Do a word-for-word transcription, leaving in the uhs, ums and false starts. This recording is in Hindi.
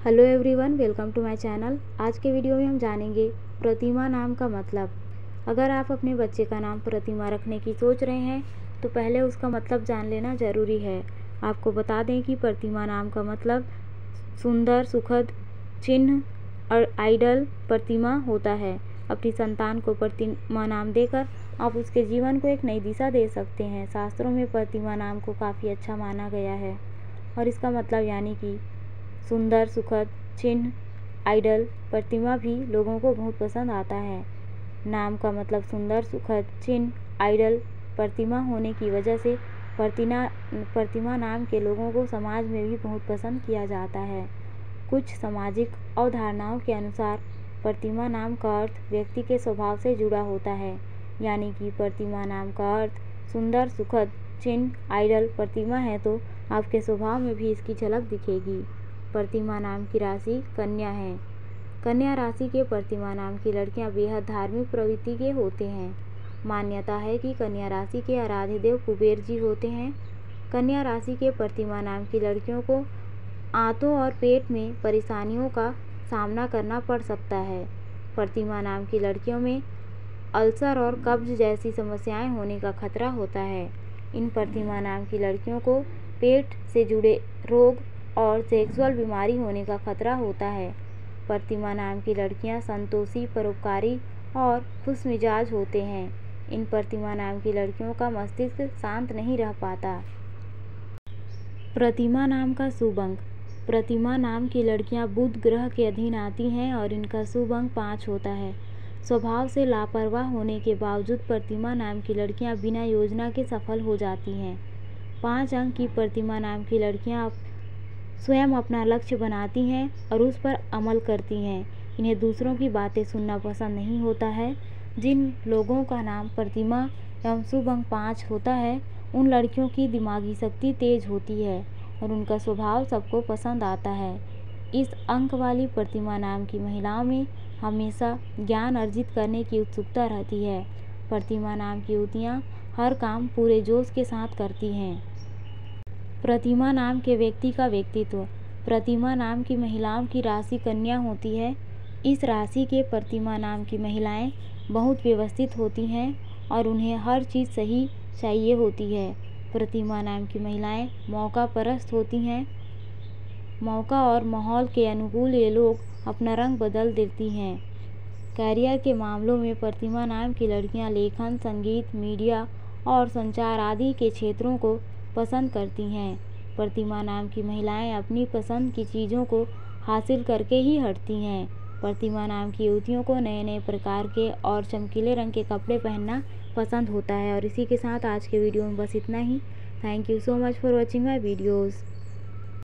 Hello everyone, welcome to my channel. आज के वीडियो में हम जानेंगे प्रतिमा नाम का मतलब। अगर आप अपने बच्चे का नाम प्रतिमा रखने की सोच रहे हैं तो पहले उसका मतलब जान लेना ज़रूरी है। आपको बता दें कि प्रतिमा नाम का मतलब सुंदर, सुखद, चिन्ह और आइडल प्रतिमा होता है। अपनी संतान को प्रतिमा नाम देकर आप उसके जीवन को एक नई दिशा दे सकते हैं। शास्त्रों में प्रतिमा नाम को काफ़ी अच्छा माना गया है और इसका मतलब यानी कि सुंदर, सुखद, चिन्ह, आइडल प्रतिमा भी लोगों को बहुत पसंद आता है। नाम का मतलब सुंदर, सुखद, चिन्ह, आइडल प्रतिमा होने की वजह से प्रतिमा प्रतिमा नाम के लोगों को समाज में भी बहुत पसंद किया जाता है। कुछ सामाजिक अवधारणाओं के अनुसार प्रतिमा नाम का अर्थ व्यक्ति के स्वभाव से जुड़ा होता है, यानी कि प्रतिमा नाम का अर्थ सुंदर, सुखद, चिन्ह, आइडल प्रतिमा है तो आपके स्वभाव में भी इसकी झलक दिखेगी। प्रतिमा नाम की राशि कन्या है। कन्या राशि के प्रतिमा नाम की लड़कियां बेहद धार्मिक प्रवृत्ति के होते हैं। मान्यता है कि कन्या राशि के आराध्य देव कुबेर जी होते हैं। कन्या राशि के प्रतिमा नाम की लड़कियों को आंतों और पेट में परेशानियों का सामना करना पड़ सकता है। प्रतिमा नाम की लड़कियों में अल्सर और कब्ज जैसी समस्याएं होने का खतरा होता है। इन प्रतिमा नाम की लड़कियों को पेट से जुड़े रोग और सेक्सुअल बीमारी होने का खतरा होता है। प्रतिमा नाम की लड़कियां संतोषी, परोपकारी और खुश मिजाज होते हैं। इन प्रतिमा नाम की लड़कियों का मस्तिष्क शांत नहीं रह पाता। प्रतिमा नाम का शुभ अंक। प्रतिमा नाम की लड़कियां बुध ग्रह के अधीन आती हैं और इनका शुभ अंक पाँच होता है। स्वभाव से लापरवाह होने के बावजूद प्रतिमा नाम की लड़कियां बिना योजना के सफल हो जाती हैं। पाँच अंक की प्रतिमा नाम की लड़कियां स्वयं अपना लक्ष्य बनाती हैं और उस पर अमल करती हैं। इन्हें दूसरों की बातें सुनना पसंद नहीं होता है। जिन लोगों का नाम प्रतिमा एवं शुभ अंक पाँच होता है उन लड़कियों की दिमागी शक्ति तेज होती है और उनका स्वभाव सबको पसंद आता है। इस अंक वाली प्रतिमा नाम की महिलाओं में हमेशा ज्ञान अर्जित करने की उत्सुकता रहती है। प्रतिमा नाम की युवतियाँ हर काम पूरे जोश के साथ करती हैं। प्रतिमा नाम के व्यक्ति का व्यक्तित्व। प्रतिमा नाम की महिलाओं की राशि कन्या होती है। इस राशि के प्रतिमा नाम की महिलाएं बहुत व्यवस्थित होती हैं और उन्हें हर चीज़ सही चाहिए होती है। प्रतिमा नाम की महिलाएं मौका परस्त होती हैं। मौका और माहौल के अनुकूल ये लोग अपना रंग बदल देती हैं। कैरियर के मामलों में प्रतिमा नाम की लड़कियां लेखन, संगीत, मीडिया और संचार आदि के क्षेत्रों को पसंद करती हैं। प्रतिमा नाम की महिलाएं अपनी पसंद की चीज़ों को हासिल करके ही हटती हैं। प्रतिमा नाम की युवतियों को नए नए प्रकार के और चमकीले रंग के कपड़े पहनना पसंद होता है। और इसी के साथ आज के वीडियो में बस इतना ही। Thank you so much for watching my videos.